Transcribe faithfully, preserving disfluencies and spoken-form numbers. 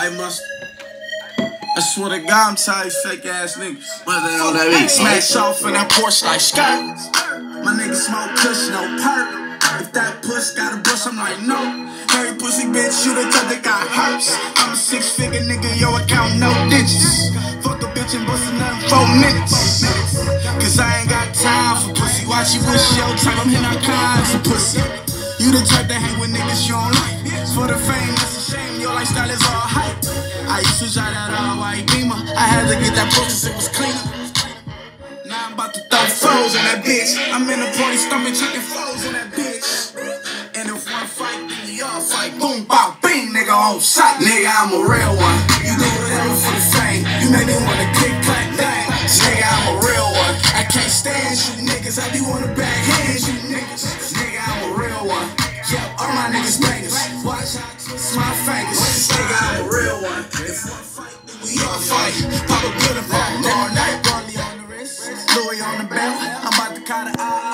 I must. I swear to God, I'm tired of fake ass niggas. Mother on that beat. Smash off in that Porsche like skirt. My niggas smoke kush, no perk. If that puss got a bush, I'm like, no. Every pussy bitch, you the type that got hurts. I'm a six figure nigga, yo, I count no digits. Fuck a bitch and bust nothing four minutes. Cause I ain't got time for pussy. Watch you wish your type, I'm hitting all kinds of pussy. You the type that hang with niggas you don't like. For the fame, that's a shame, your lifestyle is all hype. I used to drive that all white Beamer. I had to get that pussy so it was cleaner. Now I'm about to throw foes in that bitch. I'm in the party stomping chicken foes in that bitch. And if one fight, then we all fight. Boom, bop, bing, nigga on sight. Nigga, I'm a real one. You do whatever for the fame. You make me wanna kick, clack, bang. Nigga, I'm a real one. I can't stand you niggas. I be wanna bag hands, you niggas. Nigga, I'm a real one. Yeah, all my niggas bangers. Watch how I twist my fingers. Nigga, I'm a real one. If one fight, then we all fight. Pop a good and pop all night. Louis on the belt, I'm about to cut it out.